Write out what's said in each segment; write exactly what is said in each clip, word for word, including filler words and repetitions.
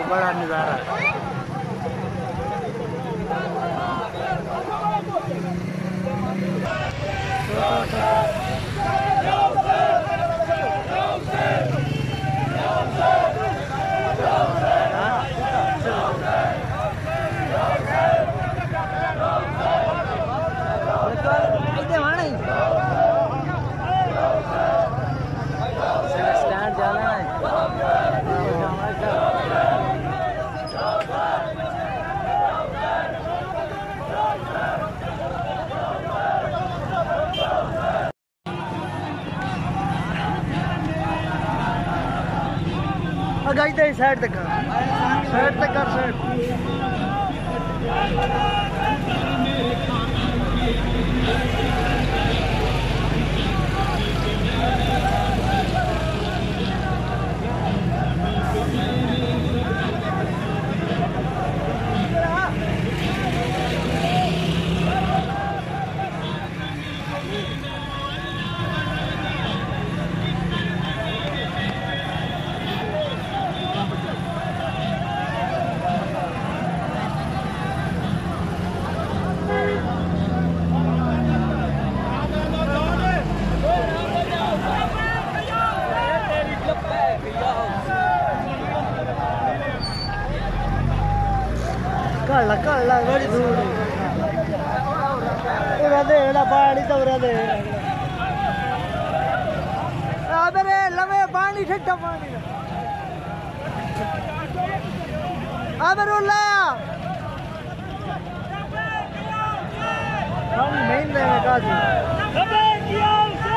बड़ा नज़ारा है। स्टैंड जाना है। गाई दे साइड तक साइड तक कर साइड कल्ला कल्ला बड़ी दूर उरा दे एड़ा पानी तो उरा दे आदरे लवे पानी ठट्टा पानी आदर उला हम नहीं देंगे काजी अबे किया उसे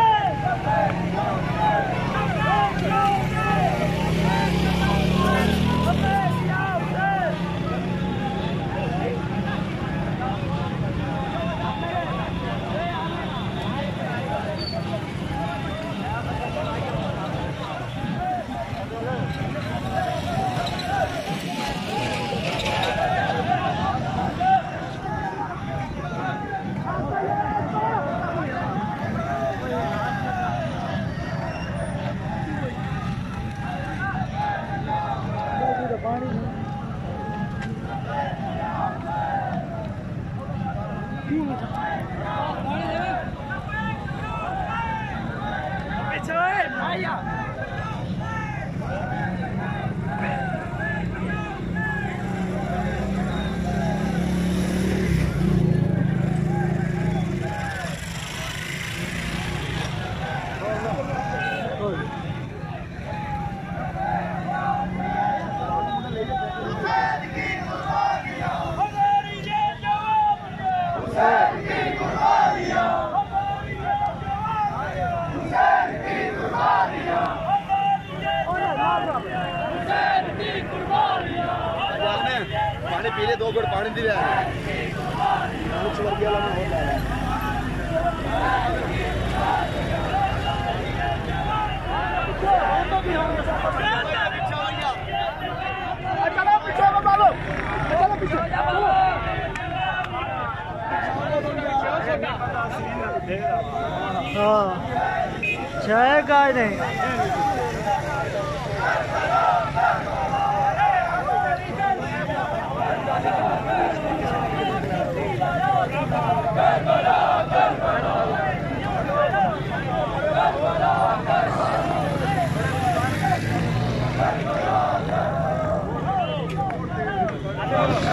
पानी पी ले दो गुड़ पानी दी रहा है कुछ वर्ग वाला में होता है चलो पीछे चलो चलो पीछे हाँ चाय का नहीं Oh,